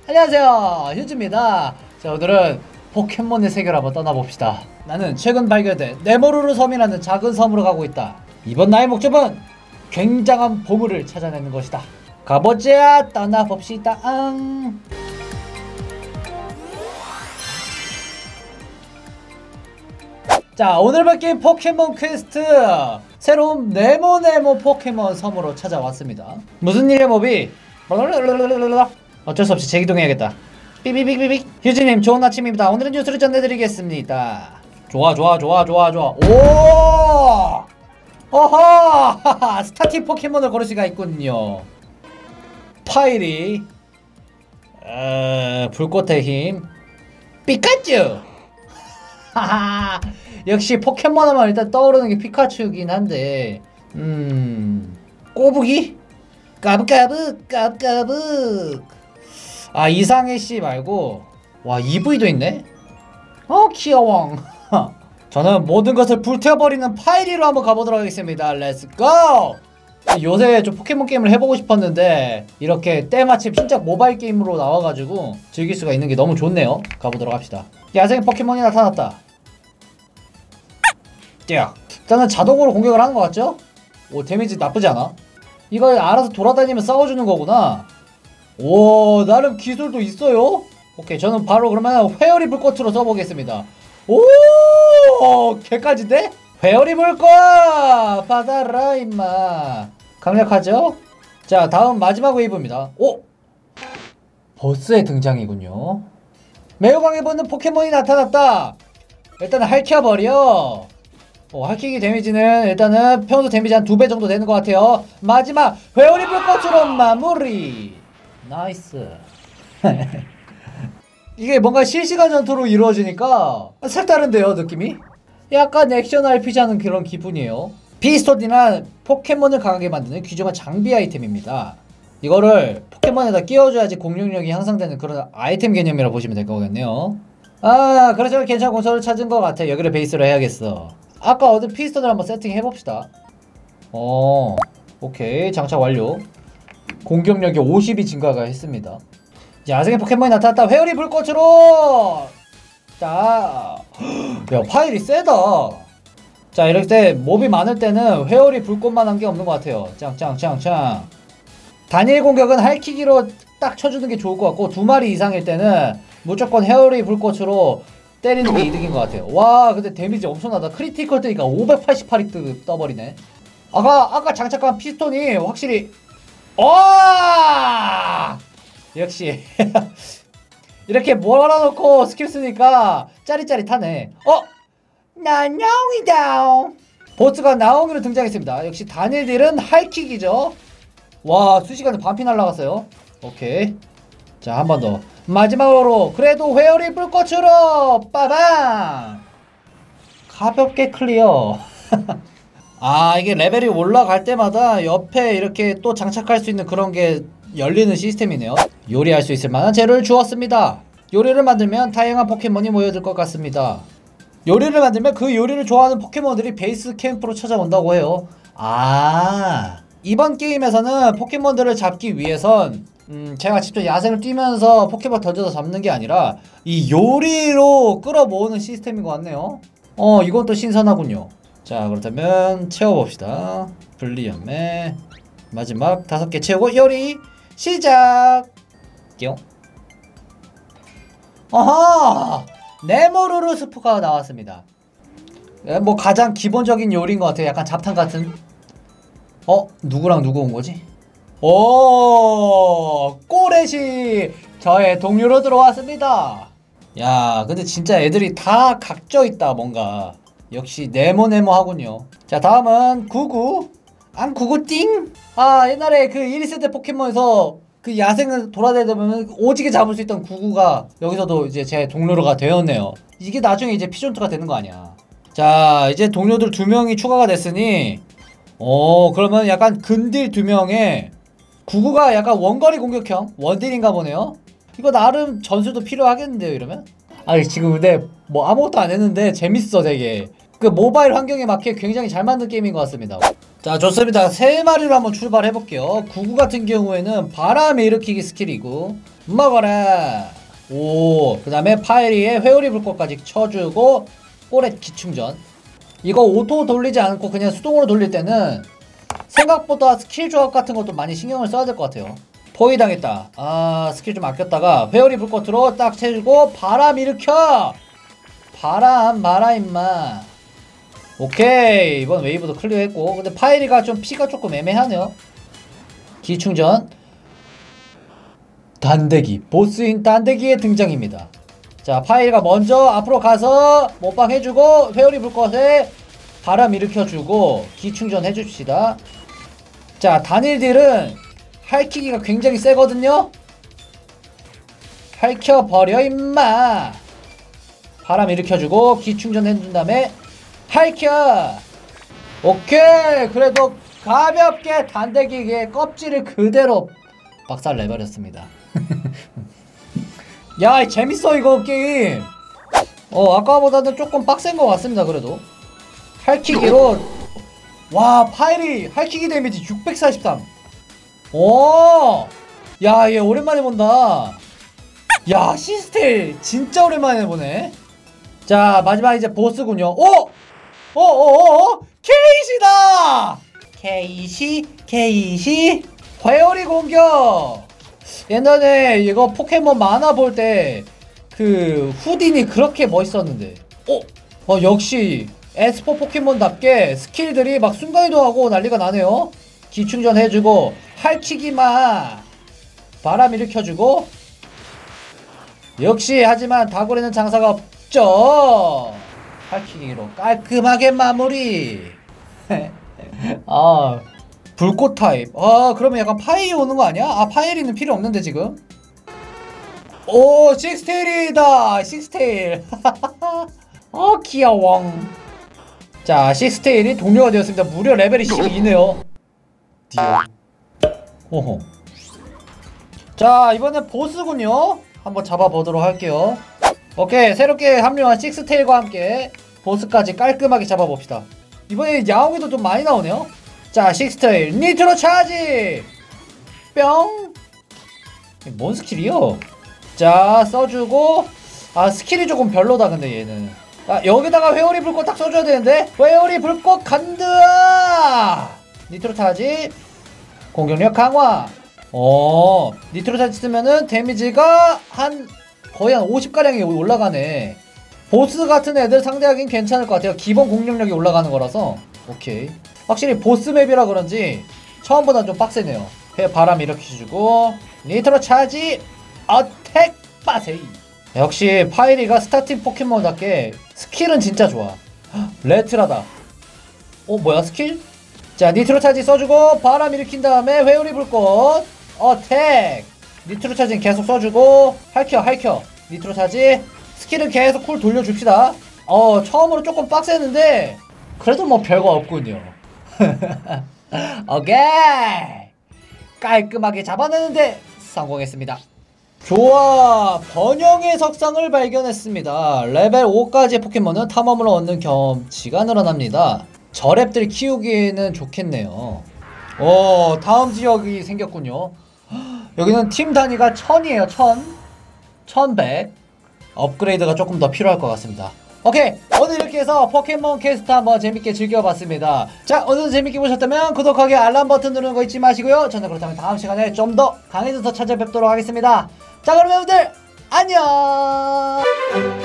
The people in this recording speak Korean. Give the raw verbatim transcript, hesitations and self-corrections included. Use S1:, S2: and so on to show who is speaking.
S1: 안녕하세요, 휴즈입니다. 자, 오늘은 포켓몬의 세계로 한번 떠나봅시다. 나는 최근 발견된 네모루루 섬이라는 작은 섬으로 가고 있다. 이번 나의 목적은 굉장한 보물을 찾아내는 것이다. 가보자. 떠나봅시다. 앙. 자, 오늘 볼 게임 포켓몬 퀘스트 새로운 네모네모 포켓몬 섬으로 찾아왔습니다. 무슨 일이야 모비? 어쩔 수 없이 재기동해야겠다. 삐비비비비. 휴지님 좋은 아침입니다. 오늘은 뉴스를 전해드리겠습니다. 좋아 좋아 좋아 좋아 좋아. 오! 어허! 스타팅 포켓몬을 고를 수가 있군요. 파이리, 어, 불꽃의 힘, 피카츄. 하하. 역시 포켓몬 하면 일단 떠오르는 게 피카츄긴 한데, 음, 꼬부기? 까북까북 까북까북. 아, 이상해 씨 말고, 와, 이브이도 있네? 어, 귀여워. 저는 모든 것을 불태워버리는 파이리로 한번 가보도록 하겠습니다. 렛츠고! 요새 좀 포켓몬 게임을 해보고 싶었는데 이렇게 때마침 신작 모바일 게임으로 나와가지고 즐길 수가 있는 게 너무 좋네요. 가보도록 합시다. 야생 포켓몬이 나타났다. 야, 일단은 자동으로 공격을 하는 것 같죠? 오, 데미지 나쁘지 않아. 이거 알아서 돌아다니면 싸워주는 거구나. 오, 나름 기술도 있어요. 오케이, 저는 바로 그러면 회오리 불꽃으로 써보겠습니다. 오, 개까지인데? 회오리 불꽃 받아라 임마. 강력하죠? 자, 다음 마지막 웨이브입니다. 오! 보스의 등장이군요. 매우 강해보이는 포켓몬이 나타났다. 일단은 핥혀버려. 어, 핥히기 데미지는 일단은 평소 데미지 한 두 배 정도 되는 것 같아요. 마지막 회오리 불꽃으로 마무리. 나이스. 이게 뭔가 실시간 전투로 이루어지니까 색다른데요, 느낌이? 약간 액션 알피지 하는 그런 기분이에요. 비스톤이란 포켓몬을 강하게 만드는 귀중한 장비 아이템입니다. 이거를 포켓몬에다 끼워줘야지 공격력이 향상되는 그런 아이템 개념이라고 보시면 될 거겠네요. 아, 그래서 괜찮은 콘솔을 찾은 것 같아. 여기를 베이스로 해야겠어. 아까 얻은 피스톤을 한번 세팅해봅시다. 어, 오케이. 장착 완료. 공격력이 오십이 증가가 했습니다. 야생의 포켓몬이 나타났다. 회오리 불꽃으로! 자, 야, 파일이 세다. 자, 이럴 때 몹이 많을 때는 회오리 불꽃만 한 게 없는 것 같아요. 짱짱짱짱. 단일 공격은 핥히기로 딱 쳐주는 게 좋을 것 같고, 두 마리 이상일 때는 무조건 회오리 불꽃으로 때리는 게 이득인 것 같아요. 와, 근데 데미지 엄청나다. 크리티컬 뜨니까 오백팔십팔이 뜨, 떠버리네. 아까 아까 장착한 피스톤이 확실히, 와! 역시 이렇게 몰아놓고 스킬 쓰니까 짜릿짜릿하네. 어? 나옹이다. 보스가 나옹이로 등장했습니다. 역시 단일딜은 하이킥이죠. 와, 수시간에 반피 날라갔어요. 오케이. 자, 한 번 더. 마지막으로 그래도 회오리 불꽃으로 빠방. 가볍게 클리어. 아, 이게 레벨이 올라갈 때마다 옆에 이렇게 또 장착할 수 있는 그런 게 열리는 시스템이네요. 요리할 수 있을 만한 재료를 주었습니다. 요리를 만들면 다양한 포켓몬이 모여들 것 같습니다. 요리를 만들면 그 요리를 좋아하는 포켓몬들이 베이스 캠프로 찾아온다고 해요. 아, 이번 게임에서는 포켓몬들을 잡기 위해선 음, 제가 직접 야생을 뛰면서 포켓몬 던져서 잡는 게 아니라 이 요리로 끌어모으는 시스템인 것 같네요. 어, 이건 또 신선하군요. 자, 그렇다면 채워봅시다. 분리연매 마지막 다섯 개 채우고 요리 시작! 띠용. 어허! 네모루루 스프가 나왔습니다. 뭐 가장 기본적인 요리인 것 같아요. 약간 잡탕 같은. 어? 누구랑 누구 온 거지? 오! 꼬레시! 저의 동료로 들어왔습니다. 야, 근데 진짜 애들이 다 각져 있다, 뭔가. 역시 네모네모 하군요. 자, 다음은 구구. 안 구구띵? 아, 옛날에 그 일 세대 포켓몬에서 그 야생을 돌아다니면 오지게 잡을 수 있던 구구가 여기서도 이제 제 동료가 되었네요. 이게 나중에 이제 피존트가 되는 거 아니야. 자, 이제 동료들 두 명이 추가가 됐으니, 어, 그러면 약간 근딜 두 명에 구구가 약간 원거리 공격형 원딜인가 보네요. 이거 나름 전술도 필요하겠는데요, 이러면? 아니, 지금 근데 뭐 아무것도 안 했는데 재밌어, 되게. 그 모바일 환경에 맞게 굉장히 잘 만든 게임인 것 같습니다. 자, 좋습니다. 세 마리로 한번 출발해 볼게요. 구구 같은 경우에는 바람 일으키기 스킬이고 먹어라. 오, 그 다음에 파이리에 회오리 불꽃까지 쳐주고 꼬렛 기충전. 이거 오토 돌리지 않고 그냥 수동으로 돌릴 때는 생각보다 스킬 조합 같은 것도 많이 신경을 써야 될 것 같아요. 포위 당했다. 아, 스킬 좀 아꼈다가 회오리 불꽃으로 딱 채주고 바람 일으켜. 바람 마라 임마. 오케이, 이번 웨이브도 클리어했고. 근데 파이리가 좀 피가 조금 애매하네요. 기충전. 단대기, 보스인 단대기의 등장입니다. 자, 파이리가 먼저 앞으로 가서 몸빵 해주고 회오리 불꽃에 바람 일으켜주고 기충전 해줍시다. 자, 단일딜은 할키기가 굉장히 세거든요. 할켜버려 임마. 바람 일으켜주고 기충전 해준 다음에 할켜. 오케이, 그래도 가볍게 단대기의 껍질을 그대로 박살 내버렸습니다. 야, 재밌어 이거 게임. 어, 아까보다는 조금 빡센 것 같습니다. 그래도 할키기로. 와, 파이리 할키기 데미지 육백사십삼. 오, 야, 얘 오랜만에 본다. 야, 시스텔 진짜 오랜만에 보네. 자, 마지막 이제 보스군요. 오! 어어어어! 케이시다! 케이시, 케이시, 회오리 공격! 옛날에 이거 포켓몬 만화 볼 때 그 후딘이 그렇게 멋있었는데. 어? 어, 역시 에스포 포켓몬답게 스킬들이 막 순간이동하고 난리가 나네요. 기충전 해주고 할키기마 바람 일으켜주고. 역시 하지만 다굴에는 장사가 없죠. 할키기로 깔끔하게 마무리. 아, 불꽃 타입. 아, 그러면 약간 파이리 오는 거 아니야? 아, 파이리는 필요 없는데 지금. 오, 식스테일이다. 식스테일. 어, 귀여워. 자, 식스테일이 동료가 되었습니다. 무려 레벨이 십이네요. 디오. 호호. 자, 이번엔 보스군요. 한번 잡아보도록 할게요. 오케이, 새롭게 합류한 식스테일과 함께 보스까지 깔끔하게 잡아봅시다. 이번에 야옹이도 좀 많이 나오네요. 자, 식스테일 니트로 차지. 뿅. 뭔 스킬이요? 자, 써주고. 아, 스킬이 조금 별로다 근데 얘는. 아, 여기다가 회오리 불꽃 딱 써줘야 되는데. 회오리 불꽃 간다. 니트로 차지. 공격력 강화. 어, 니트로 차지 쓰면은 데미지가 한 거의 한 오십가량이 올라가네. 보스 같은 애들 상대하기엔 괜찮을 것 같아요. 기본 공격력이 올라가는 거라서. 오케이. 확실히 보스 맵이라 그런지 처음보다 좀 빡세네요. 해 바람 일으켜주고 니트로 차지 어택 빠세이. 역시 파이리가 스타팅 포켓몬답게 스킬은 진짜 좋아. 레트라다. 어, 뭐야 스킬? 자, 니트로 차지 써주고 바람 일으킨 다음에 회오리 불꽃 어택. 니트로 차지는 계속 써주고 할켜 할켜. 니트로 차지 스킬은 계속 쿨 돌려줍시다. 어, 처음으로 조금 빡세는데 그래도 뭐 별거 없군요. 오케이, 깔끔하게 잡아내는데 성공했습니다. 좋아, 번영의 석상을 발견했습니다. 레벨 오까지의 포켓몬은 탐험으로 얻는 경험치가 늘어납니다. 저랩들 키우기에는 좋겠네요. 오, 다음 지역이 생겼군요. 여기는 팀 단위가 천이에요. 천, 천백. 업그레이드가 조금 더 필요할 것 같습니다. 오케이, 오늘 이렇게 해서 포켓몬 퀘스트 한번 재밌게 즐겨봤습니다. 자, 오늘도 재밌게 보셨다면 구독하기, 알람 버튼 누르는 거 잊지 마시고요. 저는 그렇다면 다음 시간에 좀 더 강해져서 찾아뵙도록 하겠습니다. 자, 그럼 여러분들 안녕.